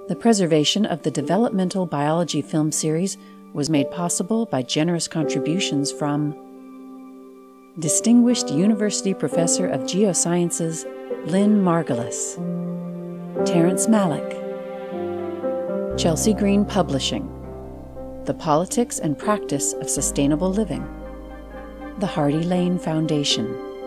The preservation of the Developmental Biology film series was made possible by generous contributions from Distinguished University Professor of Geosciences Lynn Margulis, Terrence Malick, Chelsea Green Publishing, The Politics and Practice of Sustainable Living, the Hardy Lane Foundation,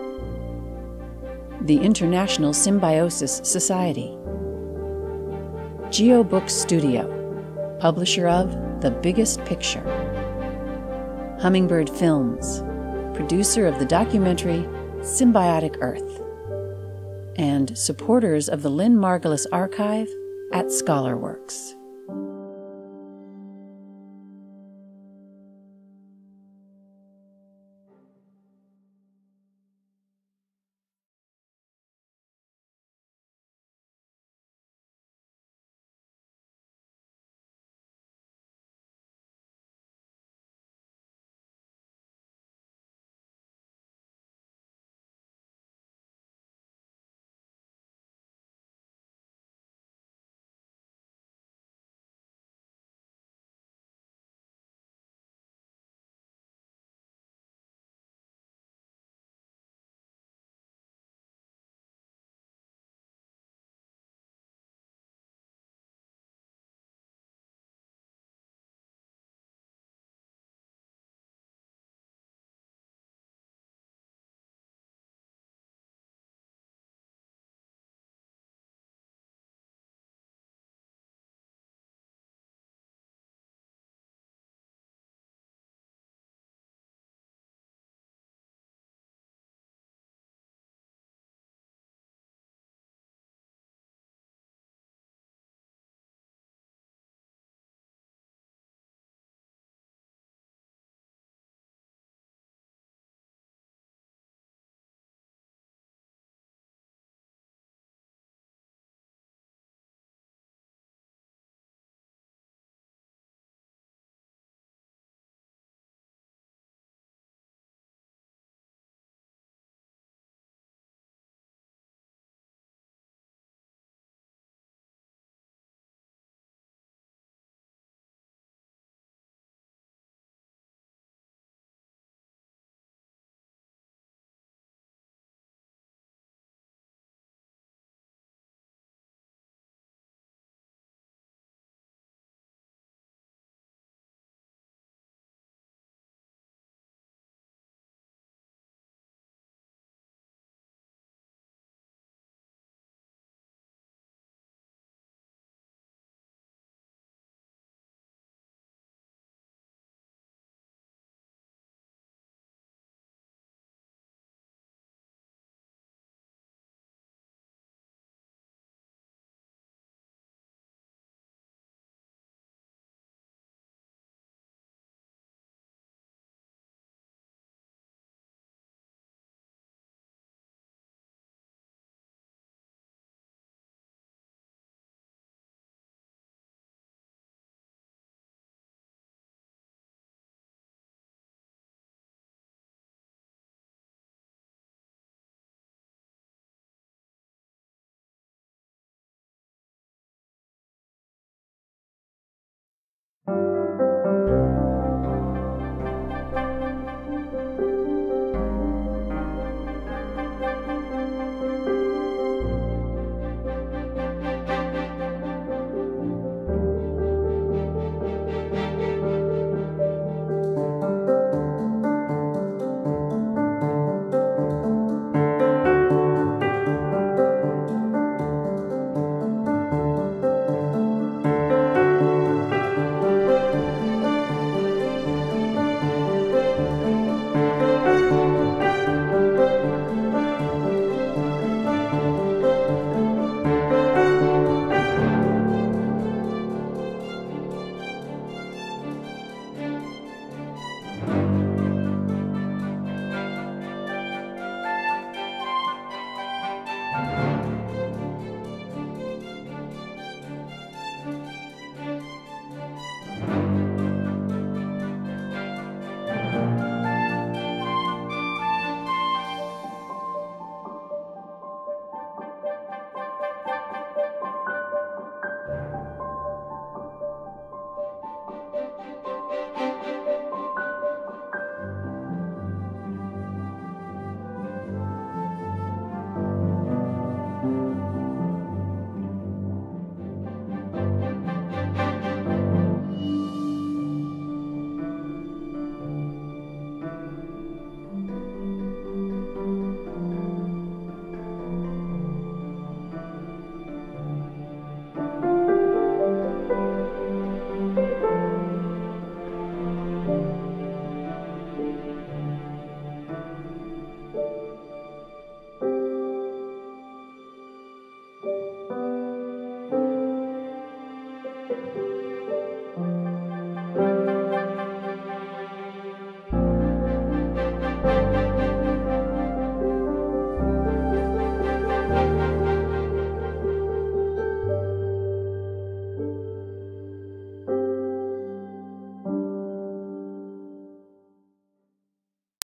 the International Symbiosis Society, GeoBook Studio, publisher of The Biggest Picture, Hummingbird Films, producer of the documentary Symbiotic Earth, and supporters of the Lynn Margulis Archive at ScholarWorks.